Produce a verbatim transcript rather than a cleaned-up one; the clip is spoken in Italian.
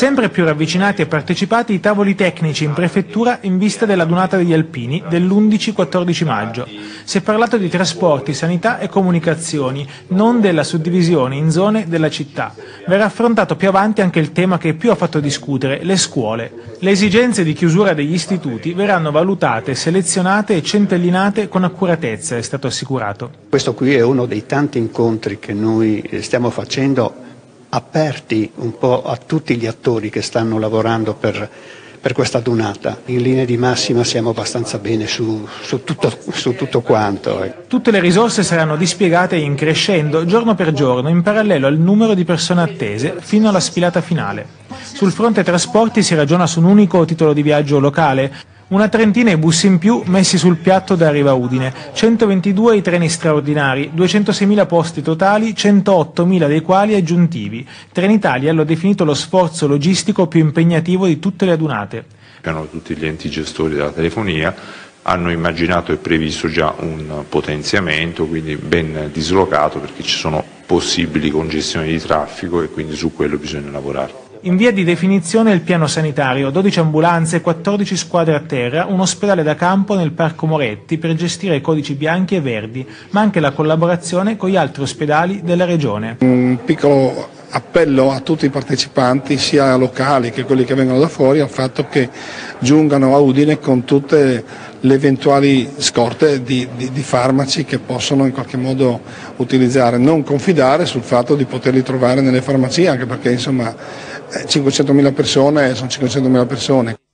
Sempre più ravvicinati e partecipati i tavoli tecnici in prefettura in vista della Dunata degli Alpini dell'undici quattordici maggio. Si è parlato di trasporti, sanità e comunicazioni, non della suddivisione in zone della città. Verrà affrontato più avanti anche il tema che più ha fatto discutere, le scuole. Le esigenze di chiusura degli istituti verranno valutate, selezionate e centellinate con accuratezza, è stato assicurato. Questo qui è uno dei tanti incontri che noi stiamo facendo, aperti un po' a tutti gli attori che stanno lavorando per, per questa Dunata. In linea di massima siamo abbastanza bene su, su, tutto, su tutto quanto. Eh. Tutte le risorse saranno dispiegate in crescendo giorno per giorno in parallelo al numero di persone attese fino alla sfilata finale. Sul fronte trasporti si ragiona su un unico titolo di viaggio locale. Una trentina i bus in più messi sul piatto da Riva Udine, centoventidue i treni straordinari, duecentoseimila posti totali, centoottomila dei quali aggiuntivi. Trenitalia lo ha definito lo sforzo logistico più impegnativo di tutte le adunate. Tutti gli enti gestori della telefonia hanno immaginato e previsto già un potenziamento, quindi ben dislocato, perché ci sono possibili congestioni di traffico e quindi su quello bisogna lavorare. In via di definizione il piano sanitario, dodici ambulanze, quattordici squadre a terra, un ospedale da campo nel Parco Moretti per gestire i codici bianchi e verdi, ma anche la collaborazione con gli altri ospedali della regione. Un piccolo appello a tutti i partecipanti, sia locali che quelli che vengono da fuori, al fatto che giungano a Udine con tutte le eventuali scorte di, di, di farmaci che possono in qualche modo utilizzare. Non confidare sul fatto di poterli trovare nelle farmacie, anche perché insomma cinquecentomila persone sono cinquecentomila persone.